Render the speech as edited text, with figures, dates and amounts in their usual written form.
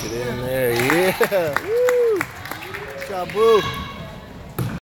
Get in there, yeah. Woo. Good job, Boo.